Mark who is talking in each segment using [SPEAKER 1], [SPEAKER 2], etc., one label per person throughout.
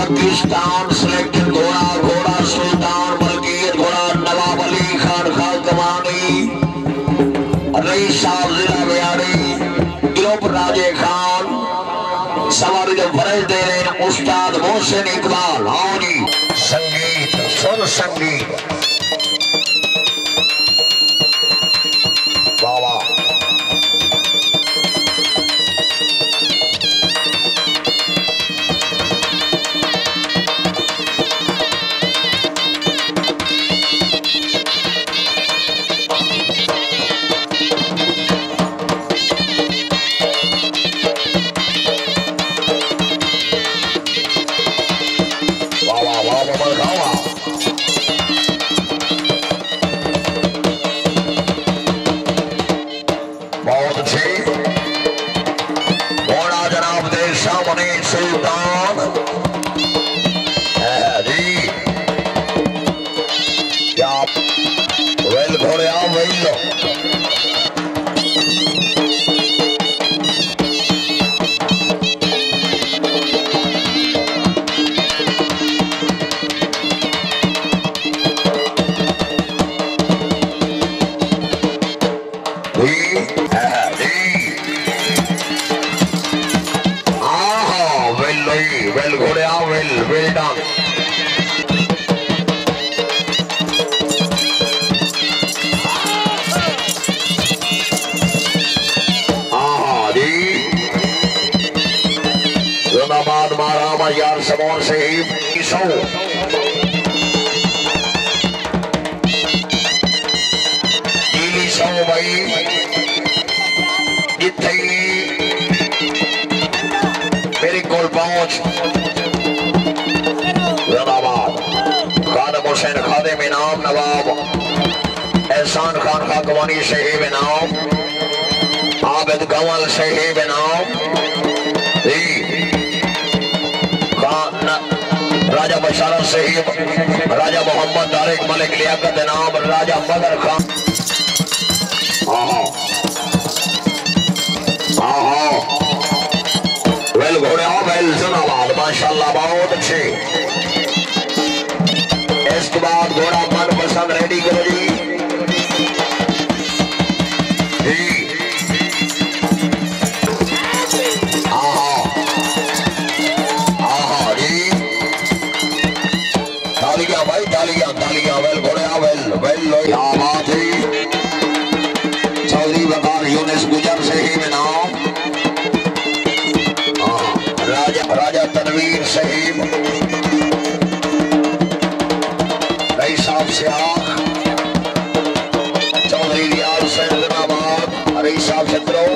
[SPEAKER 1] Pakistan selected घोड़ा घोड़ा सुल्तान मलकीत घोड़ा नवाब अली खान खाकमानी रईस साहब जिला बिहारी ग्रुप राजे खान सवारी जो फरज दे रहे हैं उस्ताद मोहसिन इकबाल। हाँ जी संगीत सुर संगीत वाह वाह यार समोर से ही सौ नीली सौ भाई जिथे मेरे कोल पहुंच जनाबाद खादम हुसैन खादे में नाम नवाब एहसान खान खाकवानी शहीद में नाम आबिद कंवल शहीद में नाम राजा बशारा शहीद राजा मोहम्मद तारिक मलिक लियाकत नाम राजा मगर खान। वेल घोड़े वेल जनाबाद माशाल्लाह बहुत अच्छे। इसके बाद घोड़ा मन पसंद रेडी करो जी चौधरी बकार यूनिस गुजर से ही में नाम राजा तनवीर शहीद रईस साहब से चौधरी रियाज से जनाबाद रईस साहब छत्रो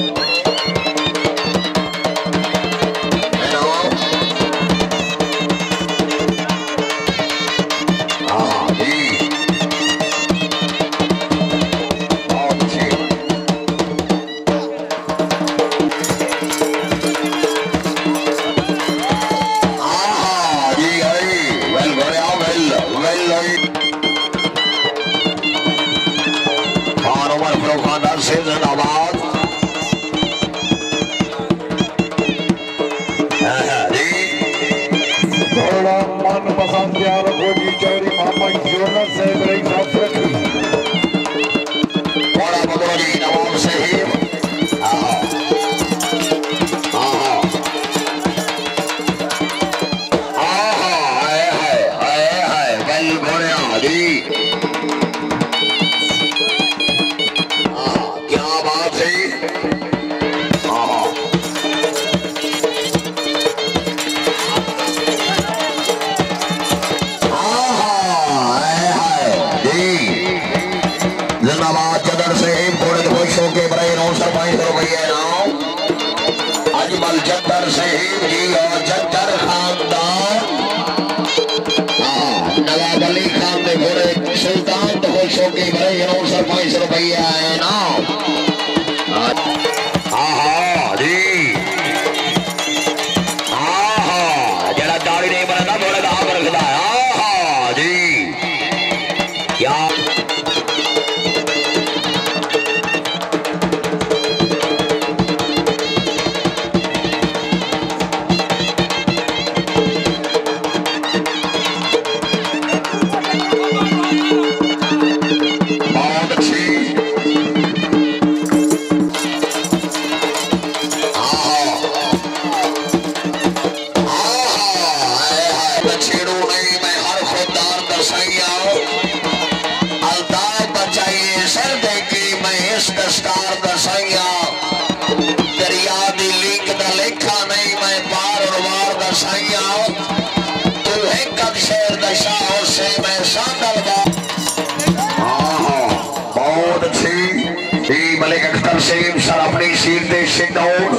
[SPEAKER 1] जद्दर शहीद जी और जद्दर खानदान नवाब अली खान ने घोड़े सुल्तान तो खुशों की बड़े ₹5 है नाम। जरा दाढ़ी नहीं बनाता घोड़े का हाथ रखता है जी क्या सिर दे के मैं इस दस्तार दसाइया दरिया दी लीक दा लेखा नहीं मैं पार और वार दसाइया तू है कद शेर दशा से मैं सांदल बा बहुत अच्छी मलिक अख्तर सलीम सर अपनी सीट दे सिंदौर